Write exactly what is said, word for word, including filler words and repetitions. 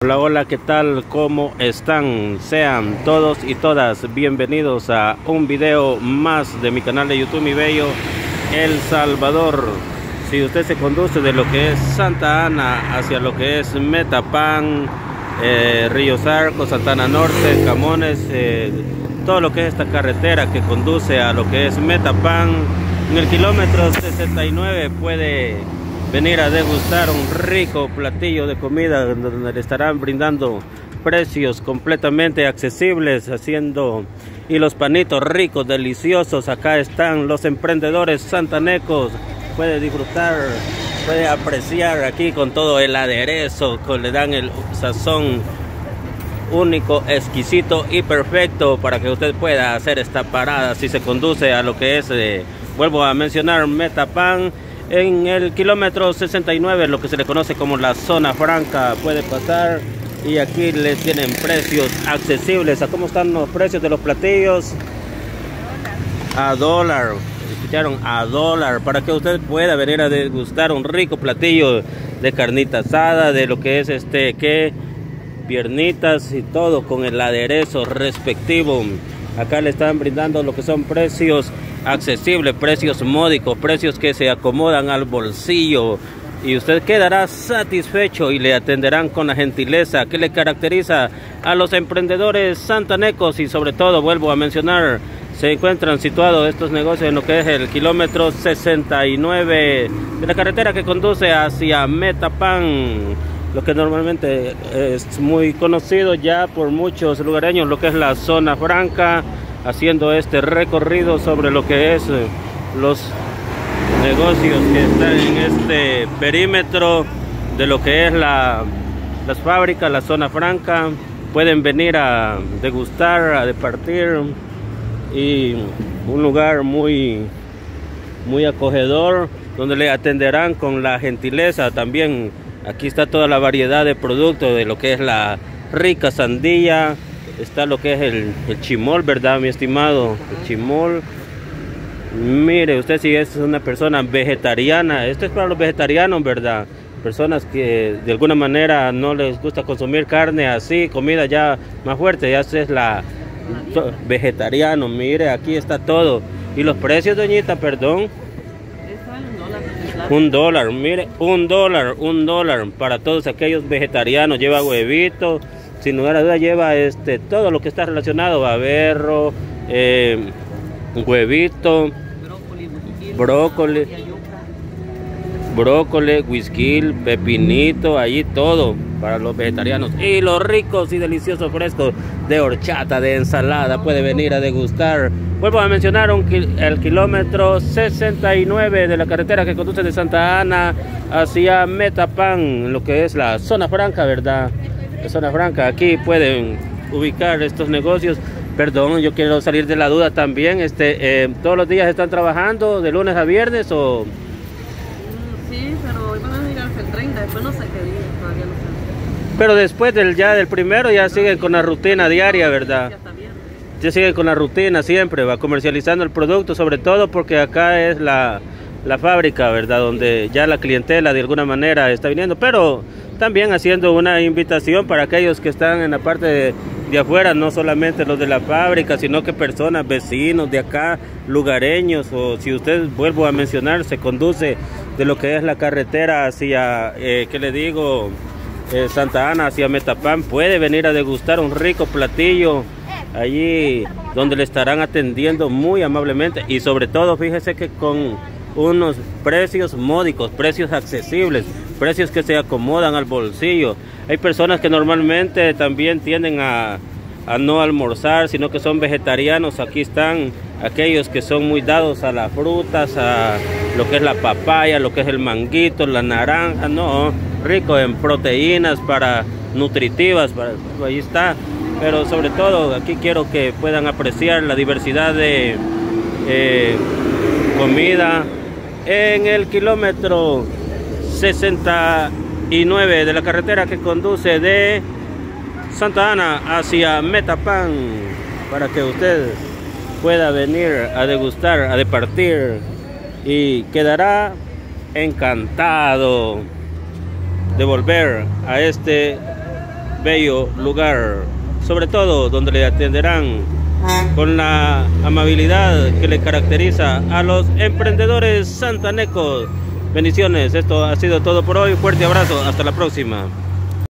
Hola, hola, ¿qué tal? ¿Cómo están? Sean todos y todas bienvenidos a un video más de mi canal de YouTube, Mi Bello El Salvador. Si usted se conduce de lo que es Santa Ana hacia lo que es Metapán, eh, Ríos Arcos, Santa Ana Norte, Camones, eh, todo lo que es esta carretera que conduce a lo que es Metapán, en el kilómetro sesenta y nueve puede venir a degustar un rico platillo de comida donde le estarán brindando precios completamente accesibles, haciendo y los panitos ricos, deliciosos. Acá están los emprendedores santanecos. Puede disfrutar, puede apreciar aquí con todo el aderezo, que le dan el sazón único, exquisito y perfecto para que usted pueda hacer esta parada si se conduce a lo que es, eh, vuelvo a mencionar, Metapán. En el kilómetro sesenta y nueve, lo que se le conoce como la zona franca, puede pasar y aquí les tienen precios accesibles. ¿A cómo están los precios de los platillos? A dólar, escucharon, a dólar, para que usted pueda venir a degustar un rico platillo de carnita asada, de lo que es este, que piernitas y todo con el aderezo respectivo. Acá le están brindando lo que son precios accesibles, precios módicos, precios que se acomodan al bolsillo, y usted quedará satisfecho y le atenderán con la gentileza que le caracteriza a los emprendedores santanecos. Y sobre todo, vuelvo a mencionar, se encuentran situados estos negocios en lo que es el kilómetro sesenta y nueve de la carretera que conduce hacia Metapán, lo que normalmente es muy conocido ya por muchos lugareños, lo que es la zona franca, haciendo este recorrido sobre lo que es los negocios que están en este perímetro de lo que es la, las fábricas, la zona franca. Pueden venir a degustar, a departir, y un lugar muy, muy acogedor donde le atenderán con la gentileza. También aquí está toda la variedad de productos de lo que es la rica sandía. Está lo que es el, el chimol, ¿verdad, mi estimado? El chimol. Mire, usted si es una persona vegetariana, esto es para los vegetarianos, ¿verdad? Personas que de alguna manera no les gusta consumir carne así, comida ya más fuerte, ya es la vegetariano. Mire, aquí está todo. ¿Y los precios, doñita, perdón? Un dólar, mire, un dólar, un dólar para todos aquellos vegetarianos. Lleva huevitos, sin lugar a duda lleva este todo lo que está relacionado, baberro, eh, huevito, brócoli, brócoli, whisky, pepinito, allí todo para los vegetarianos. Y los ricos y deliciosos frescos de horchata, de ensalada, puede venir a degustar. Vuelvo a mencionar un, el kilómetro sesenta y nueve de la carretera que conduce de Santa Ana hacia Metapán, lo que es la zona franca, ¿verdad? La zona franca, aquí pueden ubicar estos negocios. Perdón, yo quiero salir de la duda también. Este, eh, ¿todos los días están trabajando de lunes a viernes o...? Sí, pero van a llegar hasta el treinta, después no sé qué día, todavía no sé. Pero después del ya del primero ya siguen con la rutina diaria, ¿verdad? Ya está bien. Ya siguen con la rutina siempre, va comercializando el producto, sobre todo porque acá es la, la fábrica, ¿verdad? Donde ya la clientela de alguna manera está viniendo, pero también haciendo una invitación para aquellos que están en la parte de, de afuera, no solamente los de la fábrica, sino que personas, vecinos de acá, lugareños, o si usted, vuelvo a mencionar, se conduce de lo que es la carretera hacia, eh, ¿qué le digo? Eh, Santa Ana hacia Metapán, puede venir a degustar un rico platillo allí donde le estarán atendiendo muy amablemente, y sobre todo fíjese que con unos precios módicos, precios accesibles, precios que se acomodan al bolsillo. Hay personas que normalmente también tienden a, a no almorzar, sino que son vegetarianos. Aquí están aquellos que son muy dados a las frutas, a lo que es la papaya, lo que es el manguito, la naranja, no, rico en proteínas para nutritivas, para, ahí está. Pero sobre todo aquí quiero que puedan apreciar la diversidad de eh, comida en el kilómetro sesenta y nueve de la carretera que conduce de Santa Ana hacia Metapán, para que usted pueda venir a degustar, a departir, y quedará encantado de volver a este bello lugar, sobre todo donde le atenderán con la amabilidad que le caracteriza a los emprendedores santanecos. Bendiciones, esto ha sido todo por hoy, fuerte abrazo, hasta la próxima.